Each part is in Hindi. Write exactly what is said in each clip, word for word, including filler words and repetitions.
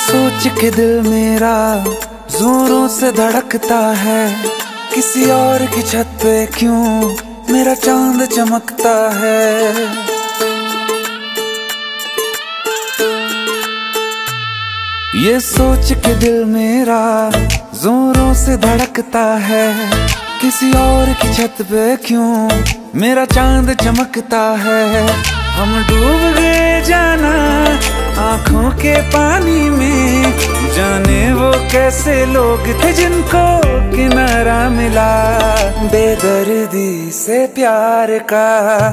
सोच के दिल मेरा जोरों से धड़कता है, किसी और की छत पे क्यों मेरा चांद चमकता है। ये सोच के दिल मेरा जोरों से धड़कता है, किसी और की छत पे क्यों मेरा चांद चमकता है। हम डूब गए जाना आंखों के पानी में, जाने वो कैसे लोग थे जिनको किनारा मिला। बेदर्दी से प्यार का,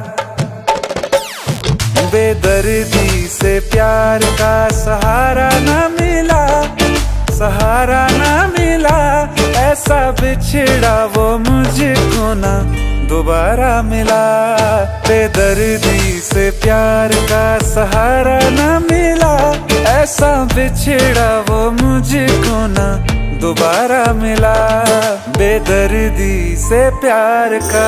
बेदर्दी से प्यार का सहारा ना मिला, सहारा ना मिला। ऐसा बिछड़ा वो मुझको ना दोबारा मिला। बेदर्दी से प्यार का सहारा ना मिला, ऐसा बिछड़ा वो मुझको ना दोबारा मिला। बेदर्दी से प्यार का।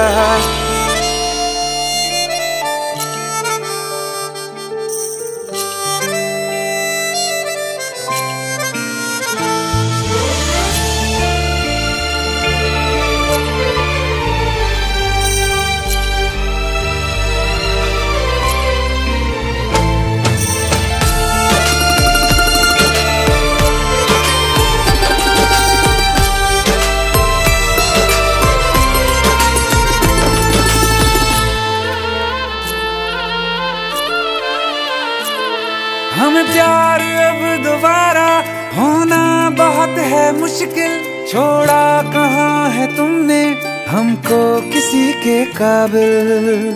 हमें प्यार अब दोबारा होना बहुत है मुश्किल, छोड़ा कहाँ है तुमने हमको किसी के काबिल।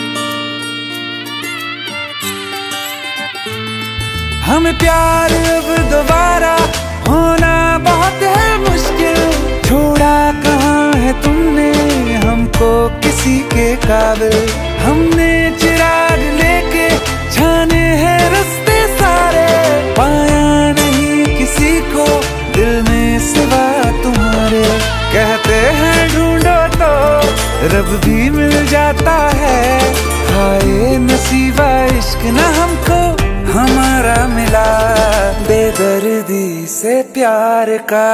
हमें प्यार अब दोबारा होना बहुत है मुश्किल, छोड़ा कहाँ है तुमने हमको किसी के काबिल। हमने चिराग लेके छाने हैं रास्ते सारे, पाया नहीं किसी को दिल में सिवा तुम्हारे। कहते हैं ढूंढो तो रब भी मिल जाता है, हाय नसीबा इश्क न हमको हमारा मिला। बेदर्दी से प्यार का,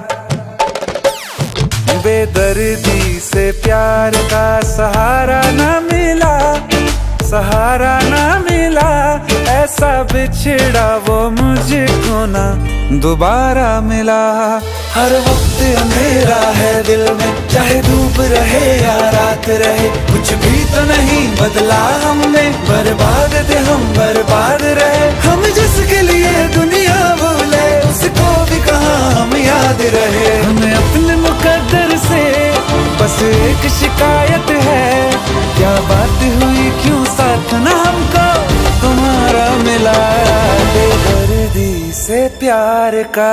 बेदर्दी से प्यार का सहारा न मिला, सहारा ना मिला। ऐसा बिछड़ा वो मुझको ना दोबारा मिला। हर वक्त अंधेरा है दिल में, चाहे धूप रहे या रात रहे, कुछ भी तो नहीं बदला हमने। बर्बाद थे हम, बर्बाद रहे हम, जिसके लिए दुनिया भूले उसको भी कहाँ हम याद रहे। हमें अपने मुकद्दर से बस एक शिकायत है, क्या बात हुई क्यों साथ ना हमको तुम्हारा मिला। बेदर्दी से प्यार का।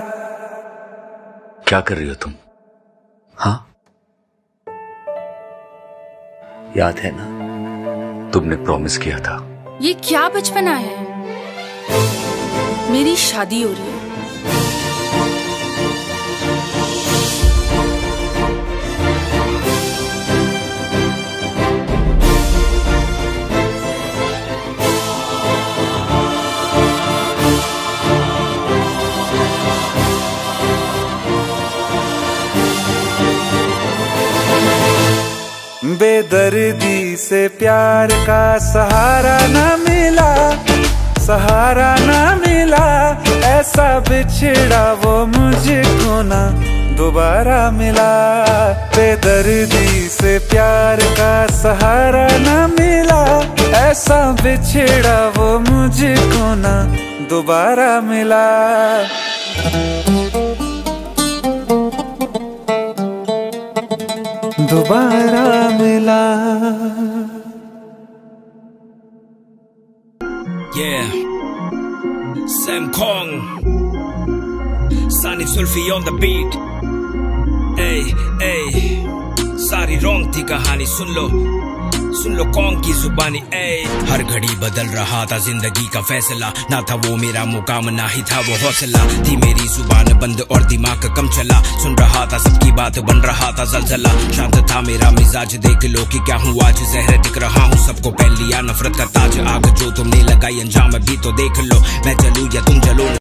क्या कर रही हो तुम? हाँ, याद है ना तुमने प्रॉमिस किया था। ये क्या बचपना है, मेरी शादी हो रही है। बेदर्दी से प्यार का सहारा ना मिला, सहारा ना मिला। ऐसा बिछड़ा वो मुझको ना दोबारा मिला। बेदर्दी से प्यार का सहारा ना मिला, ऐसा बिछड़ा वो मुझको ना दोबारा मिला। दोबारा मिला। Yeah, Sam Kong, Sunny Sulfi on the beat. Hey, hey, सारी रॉन्ग थी कहानी सुन लो, सुन लो कौन की जुबानी। ए हर घड़ी बदल रहा था जिंदगी का फैसला, ना था वो मेरा मुकाम ना ही था वो हौसला। थी मेरी जुबान बंद और दिमाग कम चला, सुन रहा था सबकी बात बन रहा था जलजला। शांत था मेरा मिजाज देख लो कि क्या हूँ आज, जहर दिख रहा हूँ सबको पहन लिया नफरत का ताज। आग जो तुमने लगाई अंजाम भी तो देख लो, मैं जलूं या तुम जलो।